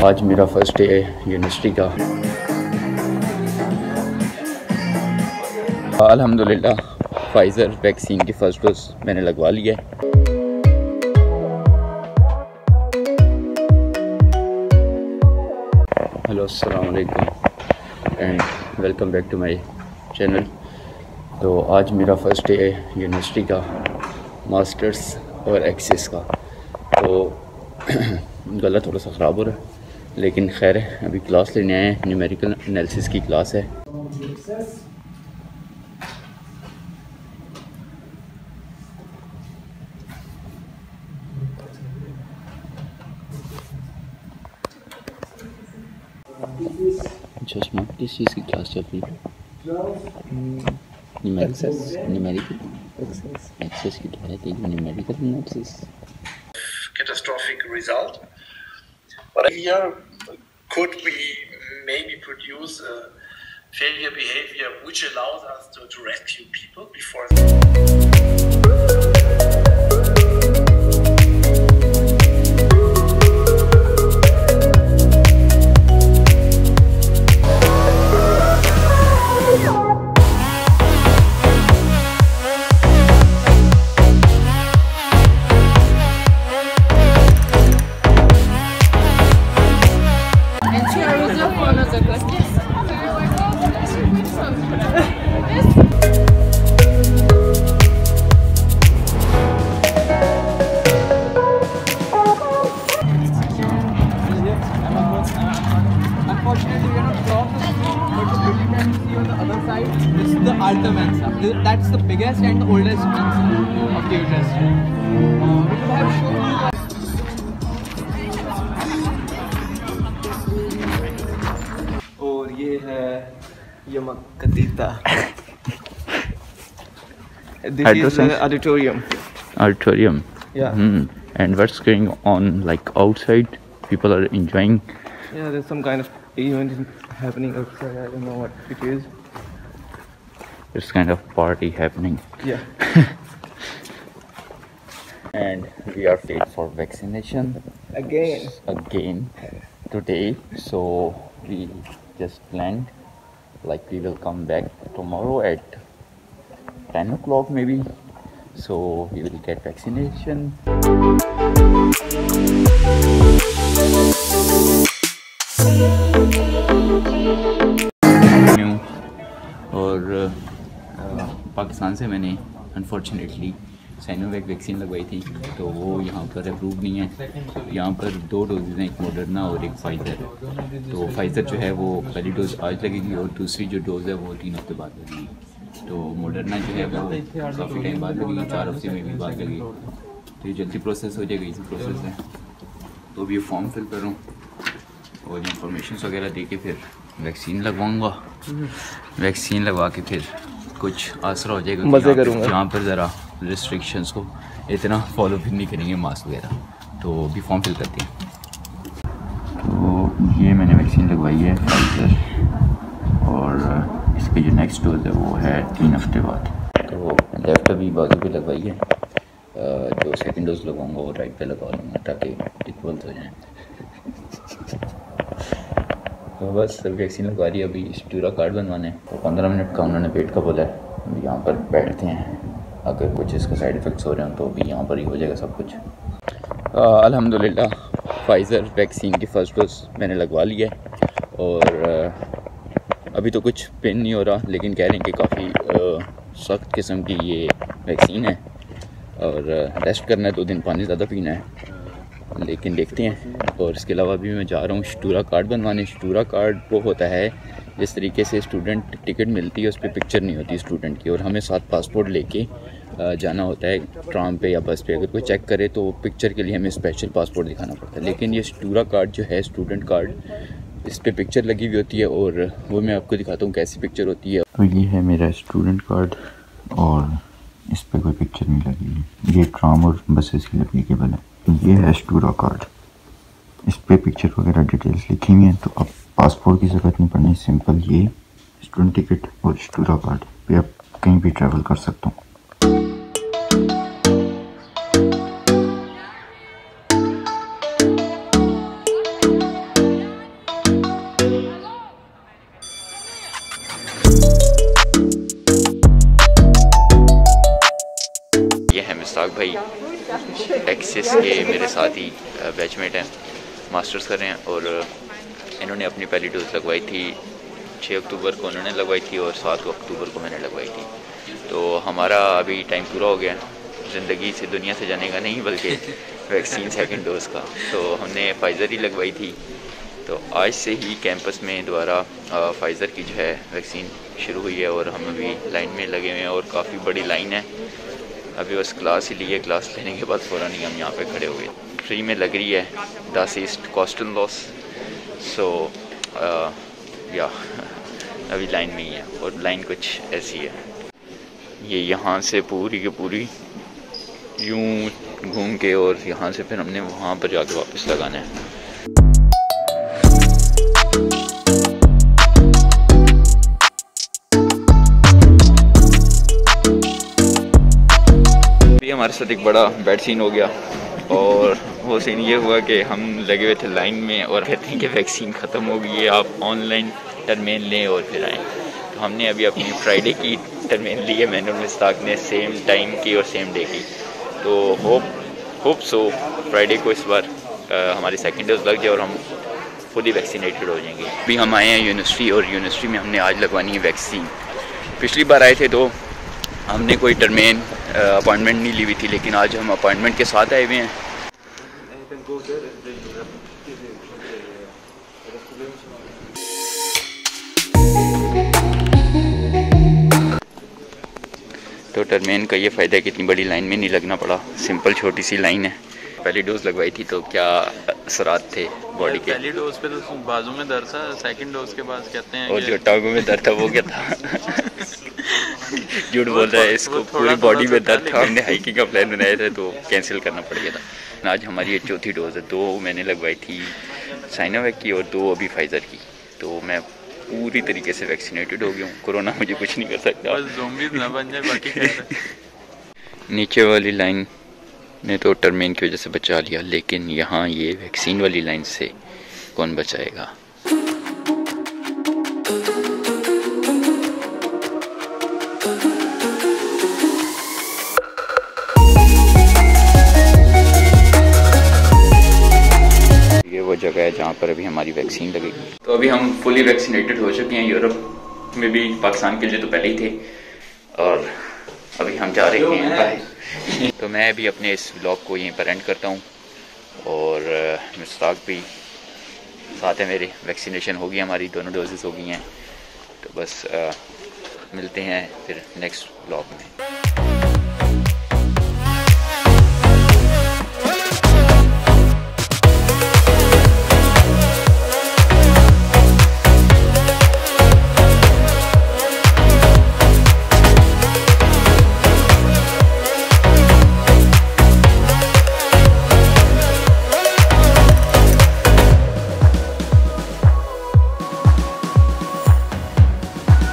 आज मेरा first day है यूनिवर्सिटी का। अल्हम्दुलिल्लाह फाइज़र वैक्सीन की फ़र्स्ट डोज मैंने लगवा लिया है। हेलो अस्सलाम वालेकुम and welcome back to my channel. तो आज मेरा फर्स्ट डे है यूनिवर्सिटी का, मास्टर्स और एक्सेस का। तो गला थोड़ा सा ख़राब हो रहा है, लेकिन खैर है, अभी क्लास लेने आए हैं। न्यूमेरिकल एनालिसिस की क्लास है। चश्मा किस चीज़ की क्लास चल रही है? न्यूमेरिकल एक्सेस की क्या है? Numerical analysis. Catastrophic result, but here could we maybe produce a failure behavior which allows us to rescue people before Alta Mensa. That's the biggest and the oldest Mensa of the university. We could have shown you. और ये है Yamakatita. This is the auditorium. Auditorium. Yeah. And what's going on like outside? People are enjoying. Yeah, there's some kind of event happening outside. I don't know what it is. It's kind of party happening. Yeah. And we are paid for vaccination again today. So we just planned like we will come back tomorrow at 10 o'clock maybe. So we will get vaccination. और पाकिस्तान से मैंने unfortunately Sinovac vaccine लगवाई थी, तो वो यहाँ पर approve नहीं है। यहाँ पर 2 डोजेज़ हैं, एक मॉडर्ना और एक फाइज़र। तो फाइज़र जो है वो पहली डोज़ आज लगेगी और दूसरी जो डोज़ है वो 3 हफ्ते बाद लगेगी। तो मॉडर्ना जो है वो काफ़ी टाइम बाद लगेगी, 4 हफ्ते में भी बाद लगेगी। तो ये जल्दी प्रोसेस हो जाएगा, इसी प्रोसेस है। तो अभी ये फॉर्म फिल करूँ और इंफॉर्मेशन वगैरह दे के फिर वैक्सीन लगवाऊँगा। वैक्सीन लगवा के फिर कुछ आसरा हो जाएगा, मज़े करूँगा। यहाँ पर ज़रा रिस्ट्रिक्शंस को इतना फॉलो भी नहीं करेंगे, मास्क वगैरह। तो भी फॉर्म फिल करते हैं। तो ये मैंने वैक्सीन लगवाई है फाइज़र, और इसकी जो नेक्स्ट डोज है वो है 3 हफ्ते बाद। तो लेफ्ट अभी बाजू पे लगवाई है, जो सेकंड डोज लगाऊंगा वो राइट पे लगा लूँगा ताकि इक्वल हो जाए। तो बस वैक्सीन लगवा रही है, अभी स्टूरा कार्ड बनवाने। तो 15 मिनट का उन्होंने वेट का बोला है। यहाँ पर बैठते हैं, अगर कुछ इसका साइड इफ़ेक्ट्स हो रहे हैं तो भी यहाँ पर ही हो जाएगा सब कुछ। अल्हम्दुलिल्लाह फाइज़र वैक्सीन की फ़र्स्ट डोज मैंने लगवा लिया है, और अभी तो कुछ पेन नहीं हो रहा, लेकिन कह रहे हैं कि काफ़ी सख्त किस्म की ये वैक्सीन है और रेस्ट करना है, 2 दिन पानी ज़्यादा पीना है, लेकिन देखते हैं। और इसके अलावा भी मैं जा रहा हूँ स्टूरा कार्ड बनवाने। स्टूरा कार्ड वो होता है जिस तरीके से स्टूडेंट टिकट मिलती है, उस पर पिक्चर नहीं होती स्टूडेंट की, और हमें साथ पासपोर्ट लेके जाना होता है ट्राम पे या बस पे। अगर कोई चेक करे तो पिक्चर के लिए हमें स्पेशल पासपोर्ट दिखाना पड़ता है। लेकिन ये स्टूरा कार्ड जो है, स्टूडेंट कार्ड, इस पर पिक्चर लगी हुई होती है, और वो मैं आपको दिखाता हूँ कैसी पिक्चर होती है। तो ये है मेरा स्टूडेंट कार्ड, और इस पर कोई पिक्चर नहीं लगी है। ये ट्राम और बसेस की एप्लीकेबल है। ये है स्टूरा कार्ड, इस पर पिक्चर वगैरह डिटेल्स लिखी हुई हैं। तो अब पासपोर्ट की ज़रूरत नहीं पड़नी, सिंपल ये स्टूडेंट टिकट और स्टूरा कार्ड पे आप कहीं भी ट्रैवल कर सकता हूँ। टेक्सास के मेरे साथ ही बैचमेट हैं, मास्टर्स कर रहे हैं और इन्होंने अपनी पहली डोज लगवाई थी 6 अक्टूबर को उन्होंने लगवाई थी और 7 अक्टूबर को मैंने लगवाई थी। तो हमारा अभी टाइम पूरा हो गया ज़िंदगी से दुनिया से जाने का नहीं बल्कि वैक्सीन सेकंड डोज़ का। तो हमने फाइज़र ही लगवाई थी। तो आज से ही कैंपस में दोबारा फाइज़र की जो है वैक्सीन शुरू हुई है और हम अभी लाइन में लगे हुए हैं और काफ़ी बड़ी लाइन है। अभी बस क्लास ही ली है, क्लास लेने के बाद फ़ौरन ही हम यहाँ पे खड़े हुए। फ्री में लग रही है 10 ईस्ट कॉस्टल लॉस। सो या अभी लाइन में ही है और लाइन कुछ ऐसी है, ये यहाँ से पूरी की पूरी यूँ घूम के और यहाँ से फिर हमने वहाँ पर जाके वापस लगाना है। अभी हमारे साथ एक बड़ा बैड सीन हो गया और वो सीन ये हुआ कि हम लगे हुए थे लाइन में और कहते हैं कि वैक्सीन ख़त्म हो गई है, आप ऑनलाइन टर्मेन लें और फिर आएँ। तो हमने अभी अपनी फ्राइडे की टर्मेन ली है, मैंने और मिस्ताक ने सेम टाइम की और सेम डे की। तो होप सो फ्राइडे को इस बार हमारी सेकंड डोज लग जाए और हम खुद ही वैक्सीनेटेड हो जाएंगे। अभी हम आए हैं यूनिवर्सिटी और यूनिवर्सिटी में हमने आज लगवानी है वैक्सीन। पिछली बार आए थे तो हमने कोई टर्मेन अपॉइंटमेंट नहीं ली हुई थी, लेकिन आज हम अपॉइंटमेंट के साथ आए हुए हैं। तो टर्मेन का ये फ़ायदा है कि इतनी बड़ी लाइन में नहीं लगना पड़ा, सिंपल छोटी सी लाइन है। पहली डोज लगवाई थी तो क्या असरात थे बॉडी के? पहली डोज पे तो बाजू में दर्द था, सेकंड डोज के बाद कहते हैं और जो टांगों में दर्द था वो क्या था? झूठ बोल रहा है, इसको पूरी बॉडी में दर्द था। हमने हाइकिंग का प्लान बनाया था तो कैंसिल करना पड़ गया था। आज हमारी ये चौथी डोज है, 2 मैंने लगवाई थी साइनोवैक की और 2 अभी फाइज़र की। तो मैं पूरी तरीके से वैक्सीनेटेड हो गया हूँ, कोरोना मुझे कुछ नहीं कर सकता। बस ज़ोंबीज़ ना बन जाए, बाकी नीचे वाली लाइन ने तो टर्मेन की वजह से बचा लिया, लेकिन यहाँ ये वैक्सीन वाली लाइन से कौन बचाएगा? ये वो जगह है जहाँ पर अभी हमारी वैक्सीन लगेगी। तो अभी हम फुली वैक्सीनेटेड हो चुके हैं। यूरोप में भी, पाकिस्तान के लिए तो पहले ही थे और अभी हम जा रहे हैं बाहर। तो मैं अभी अपने इस व्लॉग को यहीं पर एंड करता हूँ और मुश्ताक भी साथ है मेरे। वैक्सीनेशन हो गई हमारी, दोनों डोजेस हो गई हैं। तो बस मिलते हैं फिर नेक्स्ट व्लॉग में।